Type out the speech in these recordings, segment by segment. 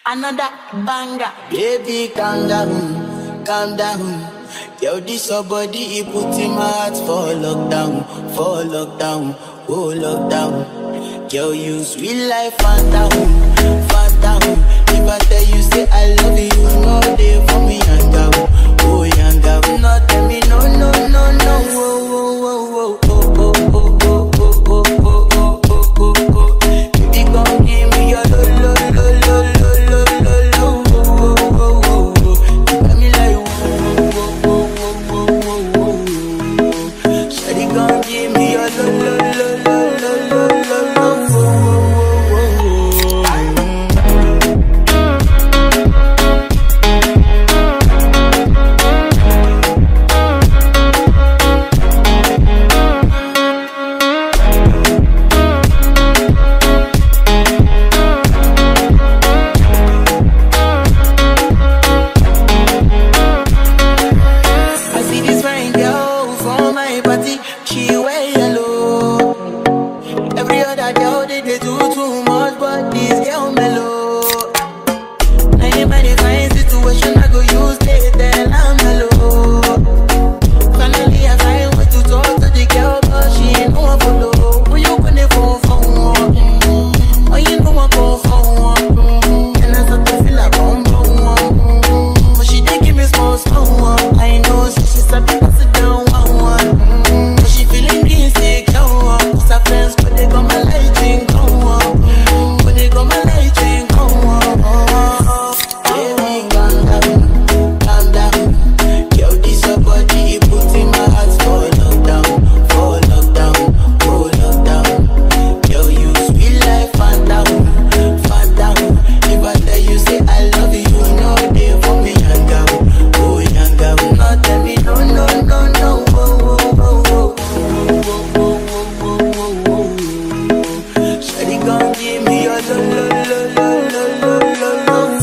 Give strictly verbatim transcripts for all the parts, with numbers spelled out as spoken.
Another banger. Baby, calm down, calm down. Yo, this your body, it put in my heart for lockdown, for lockdown, oh lockdown. Yo, you sweet life, phantom, phantom. If I tell you, say I love you, no day for me, yanga, oh yanga. No, tell me, no, no, no, no, oh, oh, oh, oh, oh, oh, oh, oh, oh, oh, oh, oh, oh, oh. Baby, come give me your lo, lo, lo, lo, lo, lo, lo, lo, oh, oh, oh, oh. You got me like, oh, oh, oh, oh, oh, oh, oh. Shawty, come give me your lo, lo, lo, lo, lo, lo, lo, lo, oh, oh, oh, oh. She wear yellow. Every other girl they, they do too much, but this girl mellow. Now in my fine situation, I go use it, then I'm mellow. Finally I find way to talk to the girl, but she ain't no one follow. When you gonna phone for one? Mm-hmm. Oh, you know I go for one. Mm-hmm. And I start to feel like bum bum one. Mm-hmm. But she did give me small small one. I know she she's a bit pass it down one one. Mm-hmm. Friends, but they got my light ring go on. But they got my light ring go on. Baby, calm down, calm down. Yo, this your body, it put in my heart for lockdown, for lockdown, for lockdown. Yo, you sweet life, phantom, phantom. If I tell you, say I love you, you know they for me, yanga, oh yanga. No, tell me, no, no, no, no, oh, oh, oh, oh, oh, oh. Gon' give me your lo lo lo lo lo lo lo lo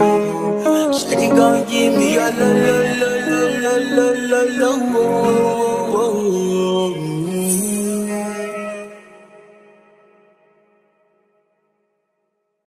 give me a lo lo lo lo lo lo lo lo.